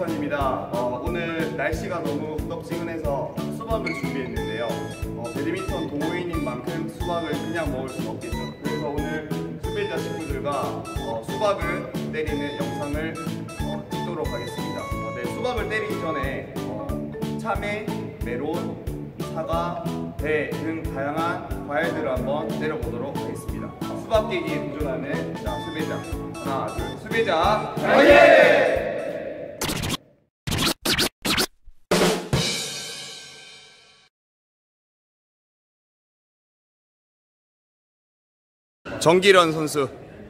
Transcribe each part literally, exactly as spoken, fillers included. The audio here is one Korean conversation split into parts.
배드민턴입니다. 어, 오늘 날씨가 너무 후덥지근해서 수박을 준비했는데요. 어, 배드민턴 동호인인 만큼 수박을 그냥 먹을 수는 없겠죠. 그래서 오늘 수배자 친구들과 어, 수박을 때리는 영상을 어, 찍도록 하겠습니다. 어, 네, 수박을 때리기 전에 어, 참외, 메론, 사과, 배 등 다양한 과일들을 한번 때려보도록 하겠습니다. 어, 수박 깨기에 도전하는 자, 수배자 하나, 둘, 수배자 화이팅! 정기련 선수.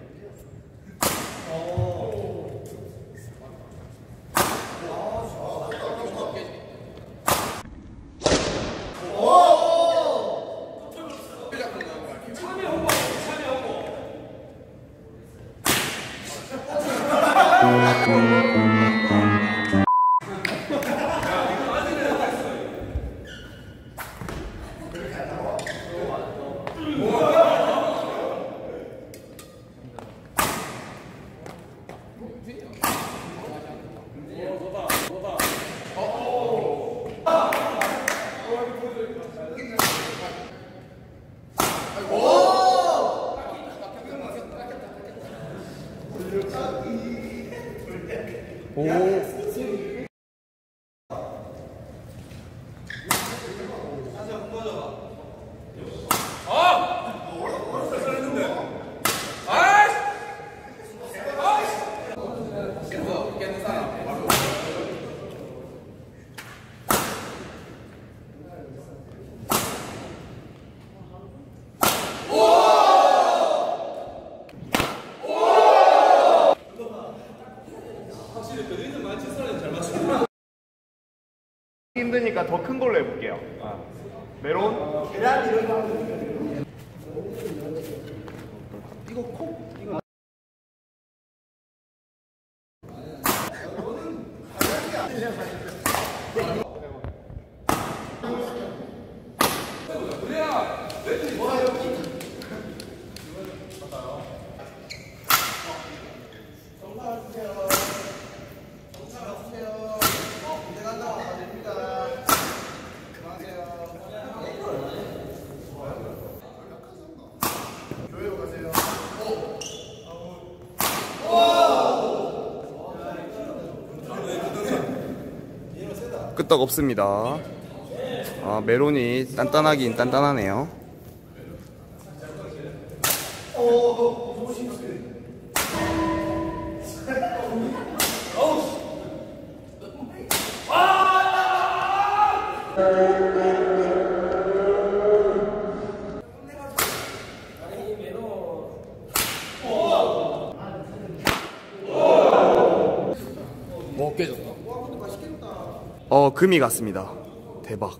힘드니까 더 큰 걸로 해볼게요. 아. 메론. 계란 이런 거 하면 이거 콕 이거. 끄떡 없습니다. 아, 메론이 단단하긴 단단하네요. 뭐 깨졌다. 어, 금이 갔습니다. 대박.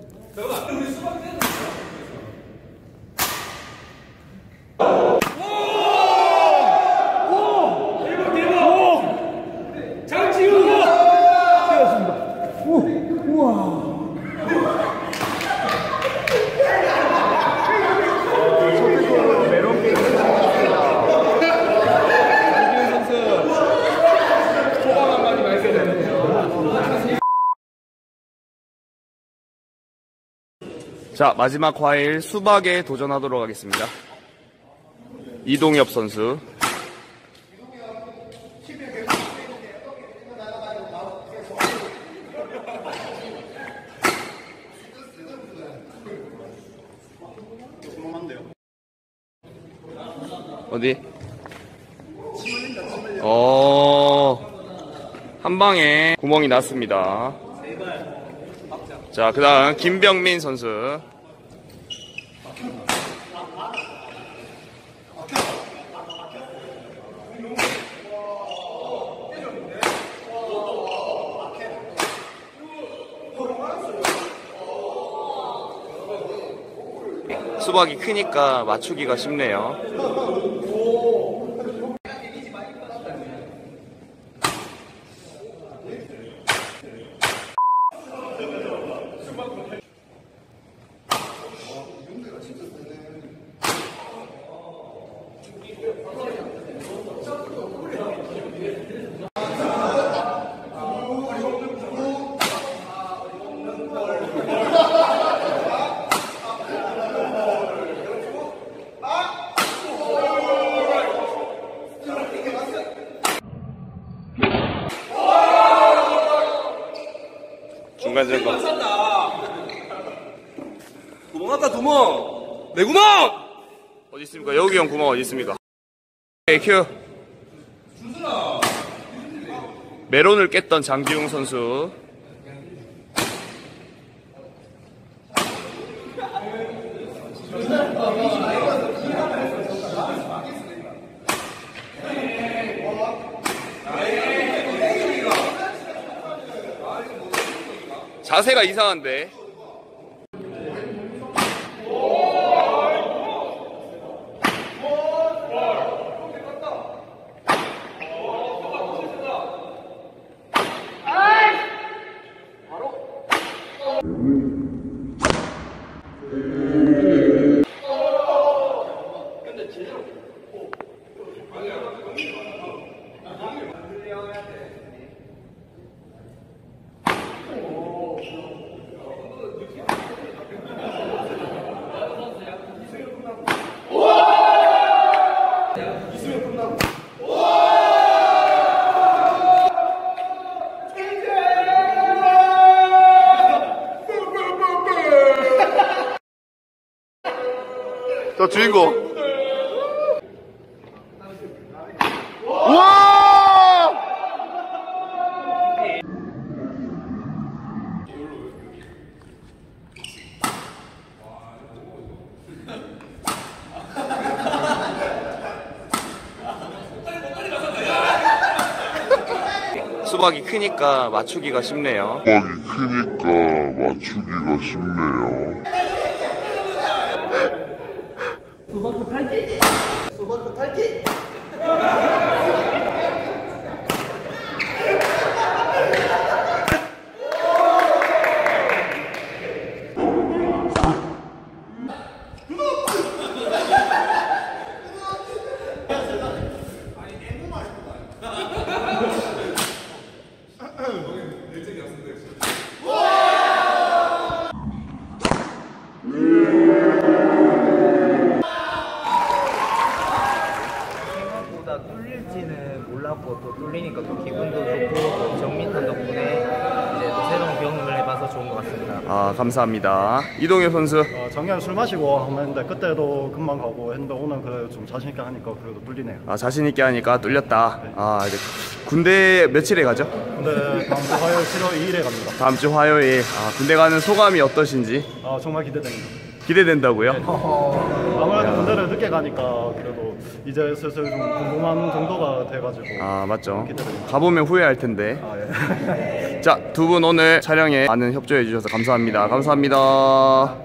자, 마지막 과일 수박에 도전하도록 하겠습니다. 이동엽 선수. 어디? 어, 한 방에 구멍이 났습니다. 자, 그 다음 김병민 선수. 수박이 크니까 맞추기가 쉽네요. 잠깐 잠깐. 구멍 났다 구멍. 내 구멍. 어디 있습니까? 여기 형 구멍 어디 있습니까? 오케이 큐. 메론을 깼던 장기용 선수. 자세가 이상한데. 저 주인공. 우와! 수박이 크니까 맞추기가 쉽네요. 수박이 크니까 맞추기가 쉽네요. 수박도 탈기! 수박도 탈기! 뚫릴지는 몰랐고 또 뚫리니까 또 기분도 좋고 또 정민탄 덕분에 이제 또 새로운 경험을 해봐서 좋은 것 같습니다. 아 감사합니다. 이동엽 선수. 어, 작년에 술 마시고 한번 했는데 그때도 금방 가고 했는데 오늘 그래도 좀 자신 있게 하니까 그래도 뚫리네요. 아 자신 있게 하니까 뚫렸다. 아 이제 군대 며칠에 가죠? 근데 다음 주 화요일 칠월 이일에 갑니다. 다음 주 화요일. 아 군대 가는 소감이 어떠신지? 아 정말 기대됩니다. 기대된다고요? 아무래도 군대를 늦게 가니까 그래도 이제 슬슬 좀 궁금한 정도가 돼가지고. 아 맞죠. 기대됩니다. 가보면 후회할 텐데. 아, 예. 자, 두 분 오늘 촬영에 많은 협조해 주셔서 감사합니다. 감사합니다.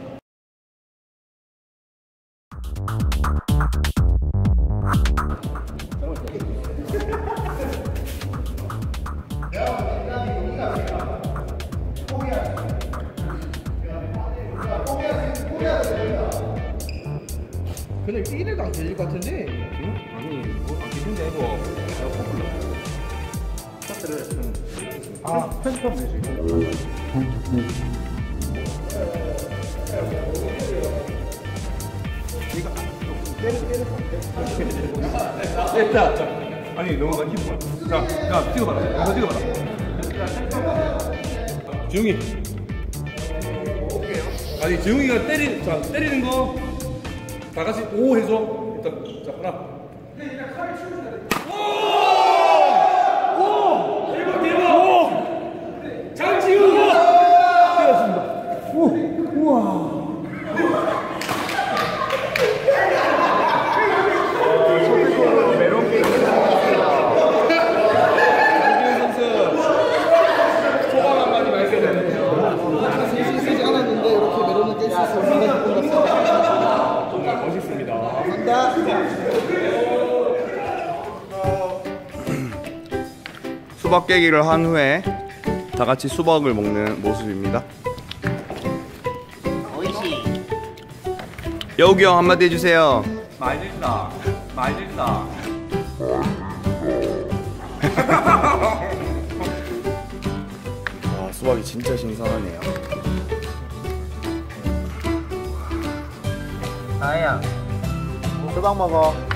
근데 이래도 안 되질 것 같은데? 응? 아니 뭐안 되는데 이거 아 편집하면 되지. 됐다. 아니 너무 많이 힘들어. 자, 야 찍어봐라. 이거 찍어봐라. 지웅이. 아니 지웅이가 때리, 자 때리는 거 다 같이 오 해줘. 일단 자 하나. 오! 오! 대박 대박. 오! 장지웅. 때렸습니다. 오! 우와. 수박 깨기를 한 후에 다 같이 수박을 먹는 모습입니다. 오이시. 여우기 형 한마디 해주세요. 말들다. 말들다. 와, 수박이 진짜 신선하네요. 아야, 수박 먹어.